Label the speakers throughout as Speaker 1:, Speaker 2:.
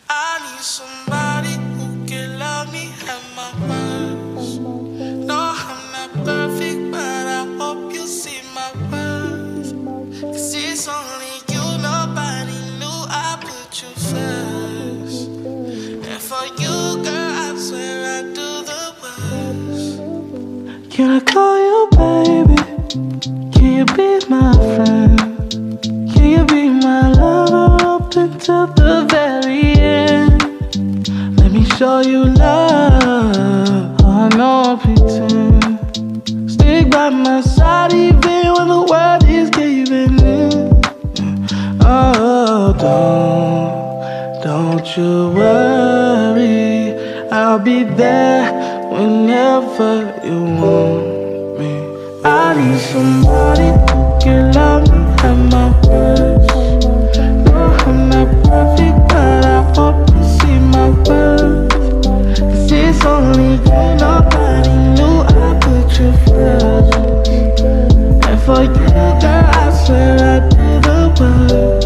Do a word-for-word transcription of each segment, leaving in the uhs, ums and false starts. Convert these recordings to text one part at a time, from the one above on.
Speaker 1: I need somebody who can love me at my worst. No, I'm not perfect, but I hope you see my worth. Cause it's only you, nobody knew I put you first. And for you, girl, I swear I do the worst. Can I call you baby? Can you be my friend? Can you be my lover up until the very end? Let me show you love, oh, I know I pretend. Stick by my side even when the world is giving in. Oh, don't, don't you worry, I'll be there whenever you want me. I need somebody who can love me at my worst. No, I'm not perfect, but I hope you see my worth. Cause it's only you, nobody knew I put you first. And for you, girl, I swear I do the worst.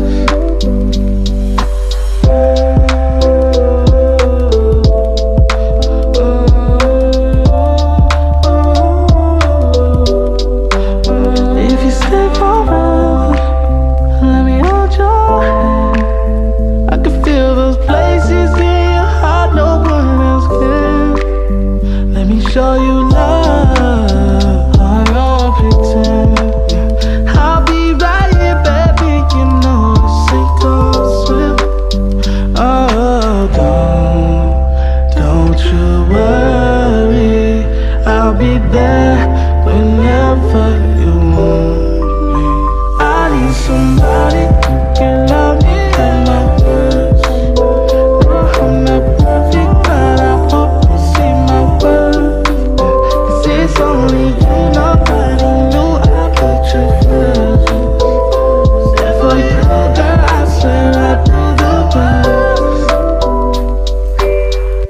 Speaker 1: Show you love, I know I pretend. I'll be right here, baby, you know it's sink or swim. Oh, don't, don't you worry, I'll be there whenever you want me. I need somebody who can love me at my worst. No, I'm not perfect, but I hope you see my worth. It's only you, nobody knew I put you first. And for you, girl, I swear I do the best.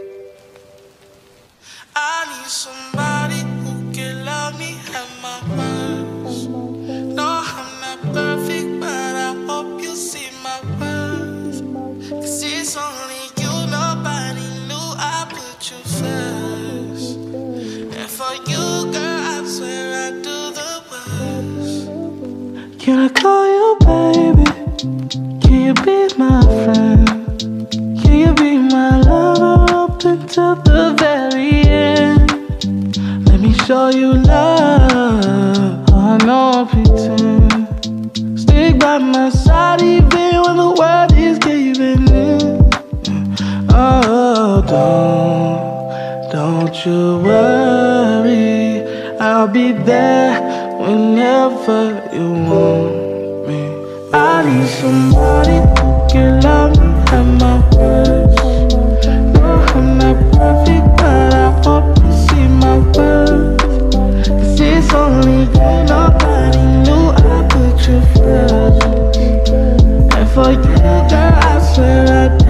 Speaker 1: I need somebody who can love me at my worst. No, I'm not perfect, but I hope you see my worth. Cause it's only you, nobody knew I put you first. And for you, girl, I swear I do the worst. Can I call you baby? Can you be my friend? Can you be my lover up until the very end? Let me show you love, oh, I know I pretend. Stick by my side even when the world is giving in. Oh, don't, don't you worry, I'll be there whenever you want me. I need somebody who can love me at my worst. No, I'm not perfect, but I hope you see my worth. Cause it's only you, nobody knew I put you first. And for you, girl, I swear I do.